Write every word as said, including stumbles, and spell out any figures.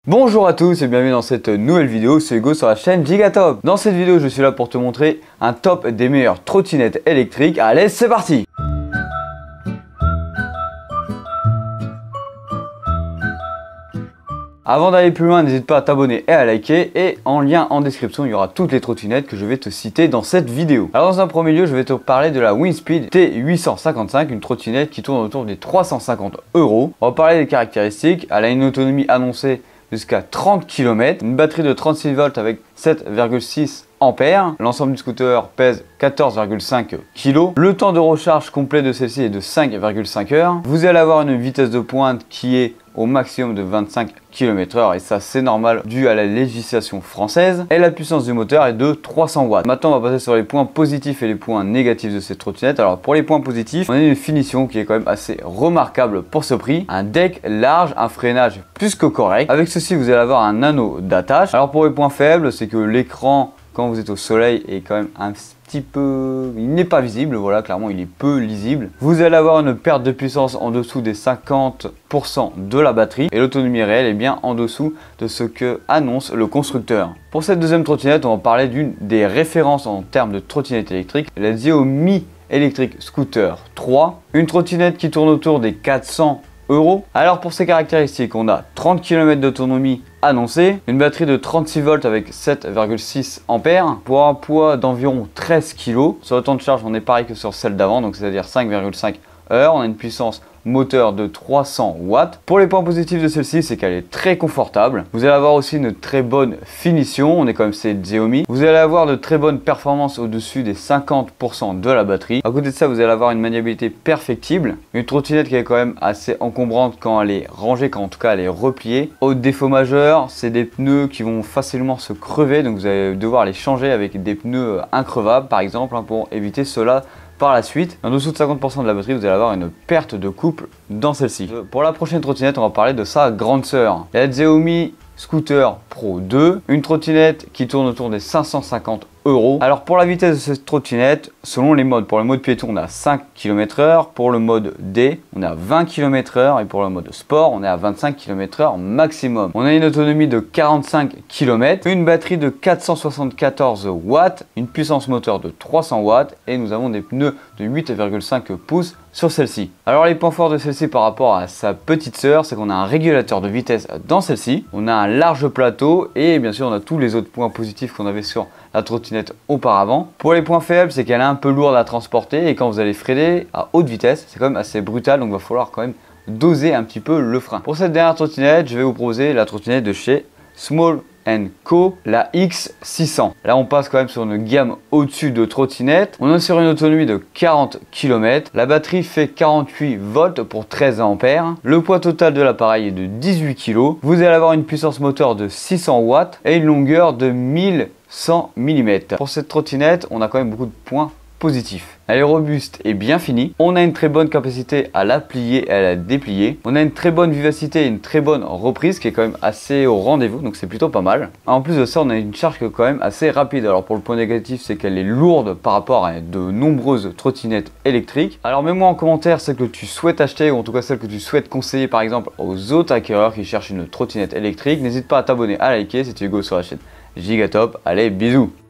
Bonjour à tous et bienvenue dans cette nouvelle vidéo, c'est Hugo sur la chaîne Gigatop. Dans cette vidéo, je suis là pour te montrer un top des meilleures trottinettes électriques. Allez, c'est parti! Avant d'aller plus loin, n'hésite pas à t'abonner et à liker, et en lien en description, il y aura toutes les trottinettes que je vais te citer dans cette vidéo. Alors dans un premier lieu, je vais te parler de la Winspeed T huit cent cinquante-cinq, une trottinette qui tourne autour des trois cent cinquante euros. On va parler des caractéristiques. Elle a une autonomie annoncée jusqu'à trente kilomètres, une batterie de trente-six volts avec sept virgule six ampères. L'ensemble du scooter pèse quatorze virgule cinq kilos. Le temps de recharge complet de celle-ci est de cinq virgule cinq heures. Vous allez avoir une vitesse de pointe qui est au maximum de vingt-cinq kilomètres heure, et ça c'est normal dû à la législation française. Et la puissance du moteur est de trois cents watts. Maintenant on va passer sur les points positifs et les points négatifs de cette trottinette. Alors pour les points positifs, on a une finition qui est quand même assez remarquable pour ce prix. Un deck large, un freinage plus que correct. Avec ceci vous allez avoir un anneau d'attache. Alors pour les points faibles, c'est que l'écran quand vous êtes au soleil est quand même un petit peu, il n'est pas visible, voilà, clairement il est peu lisible. Vous allez avoir une perte de puissance en dessous des cinquante pour cent de la batterie, et l'autonomie réelle est bien en dessous de ce que annonce le constructeur. Pour cette deuxième trottinette, on va parler d'une des références en termes de trottinette électrique, la Xiaomi Electric Scooter trois, une trottinette qui tourne autour des quatre cents euros. Alors pour ses caractéristiques, on a trente kilomètres d'autonomie annoncée, une batterie de trente-six volts avec sept virgule six ampères, pour un poids d'environ treize kilos. Sur le temps de charge, on est pareil que sur celle d'avant, donc c'est-à-dire cinq virgule cinq heures. On a une puissance moteur de trois cents watts. Pour les points positifs de celle-ci, c'est qu'elle est très confortable. Vous allez avoir aussi une très bonne finition, on est quand même chez Xiaomi. Vous allez avoir de très bonnes performances au-dessus des cinquante pour cent de la batterie. À côté de ça, vous allez avoir une maniabilité perfectible. Une trottinette qui est quand même assez encombrante quand elle est rangée, quand en tout cas elle est repliée. Autre défaut majeur, c'est des pneus qui vont facilement se crever, donc vous allez devoir les changer avec des pneus increvables par exemple, hein, pour éviter cela par la suite. En dessous de cinquante pour cent de la batterie, vous allez avoir une perte de couple dans celle-ci. Pour la prochaine trottinette, on va parler de sa grande sœur, la Xiaomi Scooter Pro deux, une trottinette qui tourne autour des cinq cent cinquante euros. Alors pour la vitesse de cette trottinette, selon les modes, pour le mode piéton on est à cinq kilomètres heure, pour le mode D on est à vingt kilomètres heure, et pour le mode sport on est à vingt-cinq kilomètres heure maximum. On a une autonomie de quarante-cinq kilomètres, une batterie de quatre cent soixante-quatorze watts, une puissance moteur de trois cents watts, et nous avons des pneus de huit virgule cinq pouces sur celle-ci. Alors les points forts de celle-ci par rapport à sa petite sœur, c'est qu'on a un régulateur de vitesse dans celle-ci, on a un large plateau, et bien sûr on a tous les autres points positifs qu'on avait sur la trottinette auparavant. Pour les points faibles, c'est qu'elle est un peu lourde à transporter, et quand vous allez freiner à haute vitesse, c'est quand même assez brutal, donc il va falloir quand même doser un petit peu le frein. Pour cette dernière trottinette, je vais vous proposer la trottinette de chez Small and Co, la X six cents. Là on passe quand même sur une gamme au-dessus de trottinettes. On est sur une autonomie de quarante kilomètres. La batterie fait quarante-huit volts pour treize ampères. Le poids total de l'appareil est de dix-huit kilos. Vous allez avoir une puissance moteur de six cents watts et une longueur de mille cent millimètres. Pour cette trottinette, on a quand même beaucoup de points positif. Elle est robuste et bien finie. On a une très bonne capacité à la plier et à la déplier. On a une très bonne vivacité et une très bonne reprise qui est quand même assez au rendez-vous, donc c'est plutôt pas mal. En plus de ça, on a une charge qui est quand même assez rapide. Alors pour le point négatif, c'est qu'elle est lourde par rapport à de nombreuses trottinettes électriques. Alors mets-moi en commentaire celle que tu souhaites acheter, ou en tout cas celle que tu souhaites conseiller par exemple aux autres acquéreurs qui cherchent une trottinette électrique. N'hésite pas à t'abonner, à liker. C'était Hugo sur la chaîne Gigatop. Allez, bisous!